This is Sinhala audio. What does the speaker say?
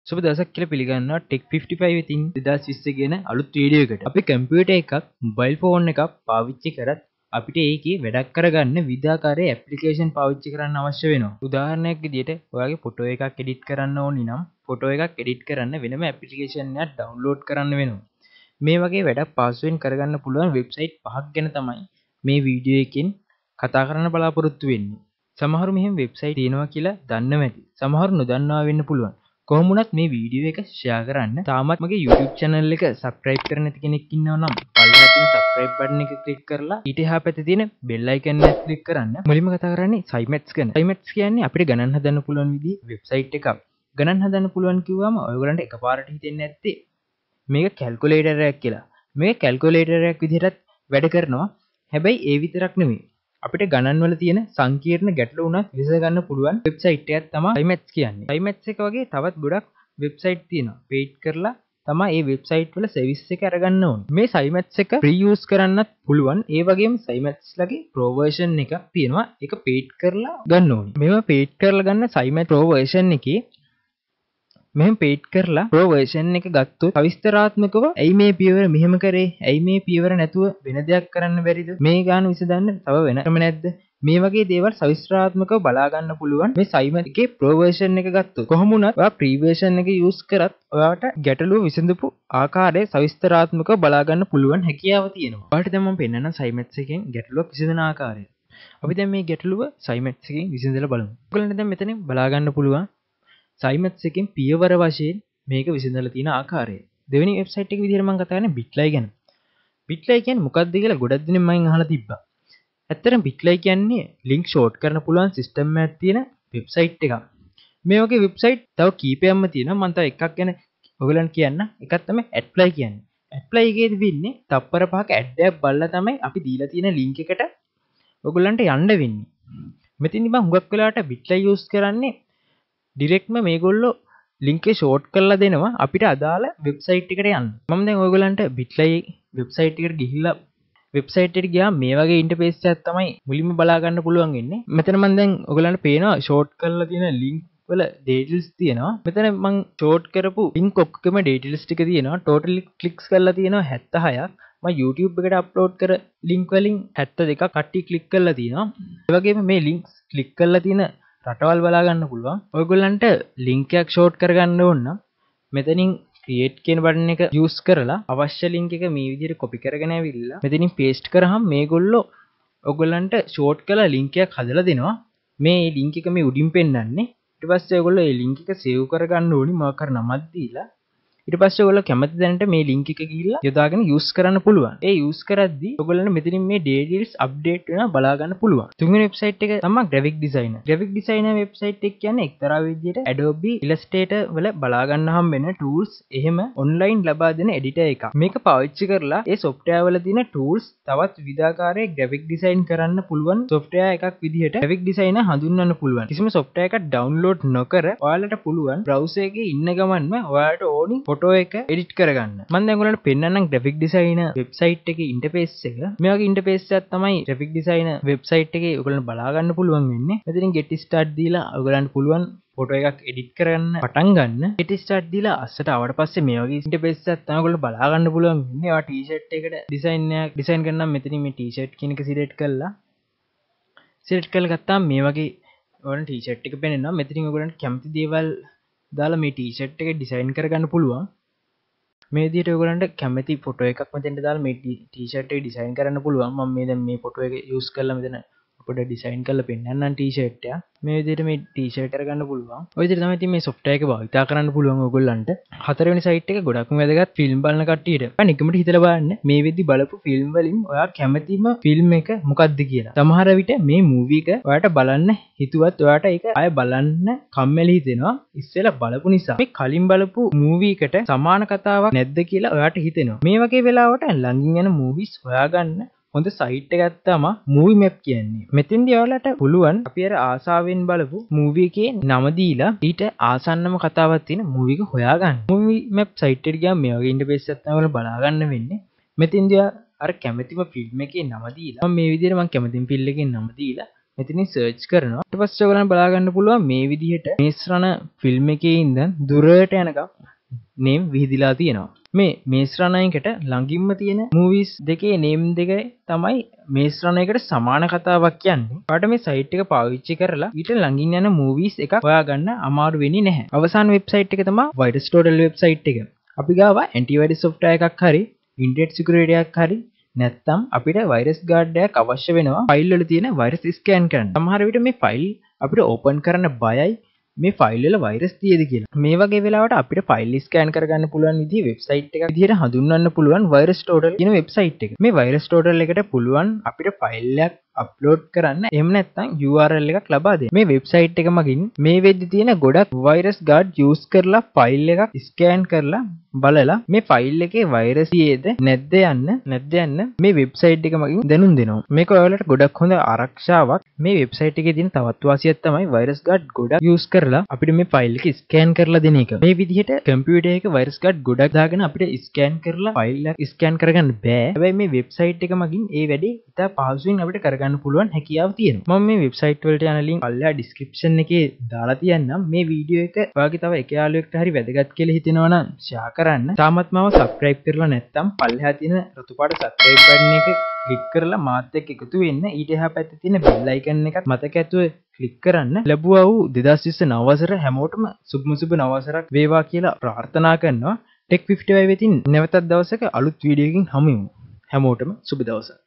සුබ දවසක් කියලා පිළිගන්නවා ටෙක් 55 ඉතින් 2020 කියන අලුත් වීඩියෝ එකට. අපි කම්පියුටර් එකක්, මොබයිල් ෆෝන් එකක් පාවිච්චි කරත් අපිට ඒකේ වැඩක් කරගන්න විවිධාකාරයේ ඇප්ලිකේෂන් පාවිච්චි කරන්න අවශ්‍ය වෙනවා. උදාහරණයක් විදිහට ඔයාගේ ෆොටෝ එකක් එඩිට් කරන්න ඕනි නම් ෆොටෝ එකක් එඩිට් කරන්න වෙනම ඇප්ලිකේෂන් එකක් ඩවුන්ලෝඩ් කරන්න වෙනවා. මේ වගේ වැඩක් පහසුවෙන් කරගන්න පුළුවන් වෙබ්සයිට් 5ක් ගැන තමයි මේ වීඩියෝ එකෙන් කතා කරන්න බලාපොරොත්තු වෙන්නේ. සමහරු මෙහෙම වෙබ්සයිට් තියෙනවා කියලා දන්නව ඇති. සමහරු නොදන්නවා වෙන්න පුළුවන්. කොහොම වුණත් මේ වීඩියෝ එක ෂෙයා කරන්න. තාමත් මගේ YouTube channel එක subscribe කරලා නැති කෙනෙක් ඉන්නවා නම් පල්ලෙහා තියෙන subscribe button එක click කරලා ඊට එහා පැත්තේ තියෙන bell icon එක click කරන්න. මුලින්ම කතා කරන්නේ cymath ගැන. cymath කියන්නේ අපිට ගණන් හදන්න පුළුවන් විදිහේ වෙබ්සයිට් එකක්. ගණන් හදන්න පුළුවන් කිව්වම ඔයගොල්ලන්ට එකපාරට හිතෙන්නේ නැත්තේ මේක calculator එකක් කියලා. මේක calculator එකක් විදිහටත් වැඩ කරනවා. හැබැයි ඒ විතරක් නෙමෙයි. අපිට ගණන් වල තියෙන සංකීර්ණ ගැටලු උනත් විසඳ ගන්න පුළුවන් වෙබ්සයිට් එකක් තමයි cymath කියන්නේ. cymath එක වගේ තවත් ගොඩක් වෙබ්සයිට් තියෙනවා. පේඩ් කරලා තමයි මේ වෙබ්සයිට් වල සර්විස් එක අරගන්න ඕනේ. මේ cymath එක free use කරන්නත් පුළුවන්. ඒ වගේම cymath ලගේ pro version එකක් තියෙනවා. ඒක පේඩ් කරලා ගන්න ඕනේ. මේවා පේඩ් කරලා ගන්න cymath pro version එකේ මෙහෙම පේඩ් කරලා pro version එක ගත්තොත් අවිස්තරාත්මකව ඇයි මේ පියවර මෙහෙම කරේ? ඇයි මේ පියවර නැතුව වෙන දෙයක් කරන්න බැරිද? මේ ගාන විසඳන්න තව වෙන ක්‍රම නැද්ද? මේ වගේ දේවල් සවිස්තරාත්මකව බලා ගන්න පුළුවන් මේ cymath එකේ pro version එක ගත්තොත්. කොහොම වුණත් ඔයා free version එක use කරත් ඔයාට ගැටලුව විසඳපු ආකාරය සවිස්තරාත්මකව බලා ගන්න පුළුවන් හැකියාව තියෙනවා. ඔයාලට දැන් මම පෙන්නන්න cymath එකෙන් ගැටලුවක් විසඳන ආකාරය. අපි දැන් මේ ගැටලුව cymath එකෙන් විසඳලා බලමු. ඔයගොල්ලන්ට දැන් මෙතනින් බලා ගන්න පුළුවන් cymath එකෙන් පියවර වශයෙන් මේක විසඳලා තියෙන ආකාරය. දෙවෙනි වෙබ්සයිට් එක විදිහට මම කතා කරන්නේ bitly ගැන. bitly කියන්නේ මොකක්ද කියලා ගොඩක් දෙනෙක් මගෙන් අහලා තිබ්බා. ඇත්තටම bitly කියන්නේ link short කරන්න පුළුවන් system එකක් තියෙන වෙබ්සයිට් එකක්. මේ වගේ වෙබ්සයිට් තව කීපයක්ම තියෙනවා. මම තව එකක් ගැන ඔයගලන්ට කියන්න. එකක් තමයි apply කියන්නේ. apply එකේදී වෙන්නේ තප්පර 5ක ad එකක් බලලා තමයි අපි දීලා තියෙන link එකට ඔයගලන්ට යන්න වෙන්නේ. මෙතනදි මම හුඟක් වෙලාවට bitly use කරන්නේ ඩිරෙක්ට්ම මේගොල්ලෝ ලින්ක් එක ෂෝට් කරලා දෙනවා අපිට අදාළ වෙබ්සයිට් එකට යන්න. මම දැන් ඔයගලන්ට bitly වෙබ්සයිට් එකට ගිහිල්ලා වෙබ්සයිට් එකට ගියාම මේ වගේ ඉන්ටර්ෆේස් එකක් තමයි මුලින්ම බලා ගන්න පුළුවන් වෙන්නේ. මෙතන මම දැන් ඔයගලන්ට පේනවා ෂෝට් කරලා තියෙන ලින්ක් වල details තියෙනවා. මෙතන මම ෂෝට් කරපු ලින්ක් ඔක්කොම details ටික තියෙනවා. total clicks කරලා තියෙනවා 76ක්. මම YouTube එකට අප්ලෝඩ් කර ලින්ක් වලින් 72ක් කට්ටිය ක්ලික් කරලා තියෙනවා. ඒ වගේම මේ ලින්ක්ස් ක්ලික් කරලා තියෙන රටවල් බලා ගන්න පුළුවන්. ඔයගොල්ලන්ට ලින්ක් එකක් ෂෝට් කරගන්න ඕන නම් මෙතනින් create කියන බටන් එක use කරලා අවශ්‍ය ලින්ක් එක මේ විදිහට copy කරගෙන ඇවිල්ලා මෙතනින් paste කරාම මේගොල්ලෝ ඔයගොල්ලන්ට ෂෝට් කරලා ලින්ක් එකක් හදලා දෙනවා. මේ ලින්ක් එක මේ උඩින් පෙන්නන්නේ. ඊට පස්සේ ඔයගොල්ලෝ මේ ලින්ක් එක save කරගන්න ඕනි මොකක් කර නමක් දීලා. ඊට පස්සේ ඔයගොල්ලෝ කැමති දැනට මේ ලින්ක් එක ගිහිල්ලා යොදාගෙන use කරන්න පුළුවන්. ඒ use කරද්දී ඔයගොල්ලන්ට මෙතනින් මේ details update වෙනවා බලා ගන්න පුළුවන්. තුන්වෙනි වෙබ්සයිට් එක තමයි Gravit Designer. Gravit Designer website එක කියන්නේ එක්තරා විදිහට Adobe Illustrator වල බලා ගන්න හම් වෙන tools එහෙම online ලබා දෙන editor එකක්. මේක පාවිච්චි කරලා ඒ software වල තියෙන tools තවත් විවිධාකාරයේ graphic design කරන්න පුළුවන් software එකක් විදිහට Gravit Designer හඳුන්වන්න පුළුවන්. කිසිම software එකක් download නොකර ඔයාලට පුළුවන් browser එකේ ඉන්න ගමන්ම ඔයාලට ඕනි ෆොටෝ එක එඩිට් කරගන්න. මම දැන් ඔයගලන්ට පෙන්නන්නම් Gravit Designer වෙබ්සයිට් එකේ ඉන්ටර්ෆේස් එක. මේ වගේ ඉන්ටර්ෆේස් එකක් තමයි Gravit Designer වෙබ්සයිට් එකේ ඔයගලන්ට බලා ගන්න පුළුවන් වෙන්නේ. මෙතනින් get start දීලා ඔයගලන්ට පුළුවන් ෆොටෝ එකක් එඩිට් කරන්න පටන් ගන්න. get start දීලා අස්සට ආවට පස්සේ මේ වගේ ඉන්ටර්ෆේස් එකක් තමයි ඔයගලන්ට බලා ගන්න පුළුවන් වෙන්නේ. ඔයා ටී-ෂර්ට් එකට ඩිසයින් කරනම් මෙතනින් මේ ටී-ෂර්ට් කියන එක සිලෙක්ට් කරලා ගත්තාම මේ වගේ ඔයාලට ටී-ෂර්ට් එක පෙන්නනවා. මෙතනින් ඔයගලන්ට කැමති දේවල් දාලා මේ ටී-ෂර්ට් එක ඩිසයින් කරගන්න පුළුවන්. මේ විදිහට ඔයගලන්ට කැමති ෆොටෝ එකක් මෙතෙන්ට දාලා මේ ටී-ෂර්ට් එක ඩිසයින් කරන්න පුළුවන්. මම මේ දැන් මේ ෆොටෝ එක යූස් කරලා මෙතන අපිට ඩිසයින් කරලා පෙන්නන්නම් ටී-ෂර්ට් එක. මේ විදිහට මේ ටී-ෂර්ට් කරගන්න පුළුවන්. ඔය විදිහට තමයි ඉතින් මේ software එක භාවිත කරන්න පුළුවන් ඔයගොල්ලන්ට. හතරවෙනි සයිට් එක ගොඩක්ම වැදගත් ෆිල්ම් බලන කට්ටියට. ඔයා නිකමට හිතලා බලන්න මේ වෙද්දි බලපු ෆිල්ම් වලින් ඔයා කැමතිම ෆිල්ම් එක මොකක්ද කියලා. සමහර විට මේ මූවි එක ඔයාට බලන්න හිතුවත් ඔයාට ඒක ආය බලන්න කම්මැලි හිතෙනවා. ඉස්සෙල්ලා බලපු නිසා. මේ කලින් බලපු මූවි එකට සමාන කතාවක් නැද්ද කියලා ඔයාට හිතෙනවා. මේ වගේ වෙලාවට ළඟින් යන මූවිස් හොයාගන්න හොඳ සයිට් එකක් තමයි මූවි මැප් කියන්නේ. මෙතෙන්දී ඔයාලට පුළුවන් අපි අර ආසාවෙන් බලපු මූවි එකේ නම දීලා ඊට ආසන්නම කතාවක් තියෙන මූවි එක හොයාගන්න. මූවි මැප් සයිට් එකට ගියාම මේ වගේ ඉන්ටර්ෆේස් එකක් තමයි ඔයාලා බලා ගන්න වෙන්නේ. මෙතෙන්දී අර කැමතිම ෆිල්ම් එකේ නම දීලා මම මේ විදිහට මම කැමතිම ෆිල්ම් එකේ නම දීලා මෙතනින් සර්ච් කරනවා. ඊට පස්සේ ඔයගලන්ට බලා ගන්න පුළුවන් මේ විදිහට මේස් රණ ෆිල්ම් එකේ ඉඳන් දුරට යනකම් නේම් විහිදිලා තියෙනවා. මේ මේස් රණයකට ළඟින්ම තියෙන මූවිස් දෙකේ නේම් දෙක තමයි මේස් රණයකට සමාන කතාවක් කියන්නේ. ඔයාලට මේ සයිට් එක පාවිච්චි කරලා ඊට ළඟින් යන මූවිස් එකක් හොයාගන්න අමාරු වෙන්නේ නැහැ. අවසාන වෙබ්සයිට් එක තමයි virus total වෙබ්සයිට් එක. අපි ගාව ඇන්ටිවයිරස් software එකක් හරි ඉන්ටර්නෙට් සිකියුරිටි එකක් හරි නැත්නම් අපිට වෛරස් ගාඩ් එකක් අවශ්‍ය වෙනවා ෆයිල් වල තියෙන වෛරස් ස්කෑන් කරන්න. සමහර විට මේ ෆයිල් අපිට ඕපන් කරන්න බයයි මේ ෆයිල් වල වෛරස් තියෙද කියලා. මේ වගේ වෙලාවට අපිට ෆයිල් ස්කෑන් කරගන්න පුළුවන් විදිහේ වෙබ්සයිට් එකක් විදිහට හඳුන්වන්න පුළුවන් virus total කියන වෙබ්සයිට් එක. මේ virus total එකට පුළුවන් අපිට ෆයිල් එකක් අප්ලෝඩ් කරන්න. එහෙම නැත්නම් URL එකක් ලබා දෙන්න. මේ වෙබ්සයිට් එක මගින් මේ වෙද්දි තියෙන ගොඩක් virus guard use කරලා ෆයිල් එකක් ස්කෑන් කරලා බලලා මේ ෆයිල් එකේ වෛරස් තියෙද නැද්ද යන්න මේ වෙබ්සයිට් එක මගින් දැනුම් දෙනවා. මේක ඔයාලට ගොඩක් හොඳ ආරක්ෂාවක්. මේ වෙබ්සයිට් එකේ තියෙන තවත් වාසියක් තමයි virus guard ගොඩක් use කරලා අපිට මේ ෆයිල් එක ස්කෑන් කරලා දෙන එක. මේ විදිහට කම්පියුටර් එකේ virus guard ගොඩක් දාගෙන අපිට ස්කෑන් කරලා ෆයිල් එක ස්කෑන් කරගන්න බෑ. හැබැයි මේ වෙබ්සයිට් එක මගින් ඒ වැඩේ ඉතා පහසුවෙන් අපිට කරගන්න පුළුවන් හැකියාව තියෙනවා. මම මේ වෙබ්සයිට් වලට යන ලින්ක් පල්ලෙහා ඩිස්ක්‍රිප්ෂන් එකේ දාලා තියන්නම්. මේ වීඩියෝ එක ඔයාගේ තව එක යාළුවෙක්ට හරි වැදගත් කියලා හිතෙනවා නම් ෂෙයා කරන්න. තාමත් මම සබ්ස්ක්‍රයිබ් කරලා නැත්නම් පල්ලෙහා තියෙන රතු පාට සබ්ස්ක්‍රයිබ් බටන් එක ක්ලික් කරලා මාත් එක්ක එකතු වෙන්න. ඊට එහා පැත්තේ තියෙන බෙල් අයිකන් එකත් මතක ඇතුව ක්ලික් කරන්න. ලැබුවා වූ 2020 නව වසර හැමෝටම සුබ නව වසරක් වේවා කියලා ප්‍රාර්ථනා කරනවා. ටෙක් 55 වෙතින් නැවතත් දවසක අලුත් වීඩියෝ එකකින් හමු වෙමු. හැමෝටම සුබ දවසක්.